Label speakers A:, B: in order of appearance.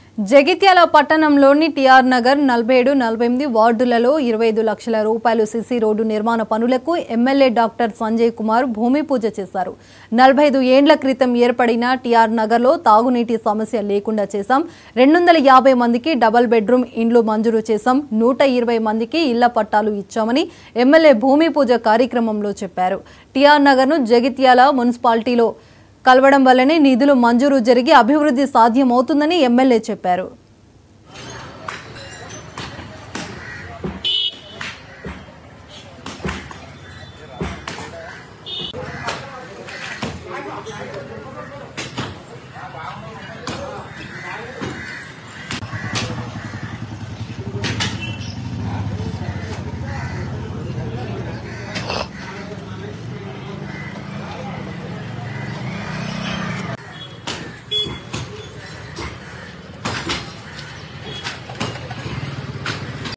A: జగిత్యాల పట్టణంలోని టీఆర్ నగర్ 47, 48 వార్డులలో 25 లక్షల రూపాయలు సిసి రోడ్డు నిర్మాణ పనులకు ఎమ్మెల్యే డాక్టర్ సంజయ్ కుమార్ భూమి పూజ చేశారు. 45 ఏండ్ల క్రితం ఏర్పడిన టీఆర్ నగర్లో తాగునీటి సమస్య లేకుండా చేశాం. 250 మందికి డబుల్ బెడ్రూమ్ ఇండ్లు మంజూరు చేశాం. 120 మందికి ఇళ్ల పట్టాలు ఇచ్చామని ఎమ్మెల్యే భూమి పూజ కార్యక్రమంలో చెప్పారు. టీఆర్ నగర్ను జగిత్యాల మున్సిపాలిటీలో కలవడం వల్లనే నిధులు మంజూరు జరిగి అభివృద్ధి సాధ్యమవుతుందని ఎమ్మెల్యే చెప్పారు.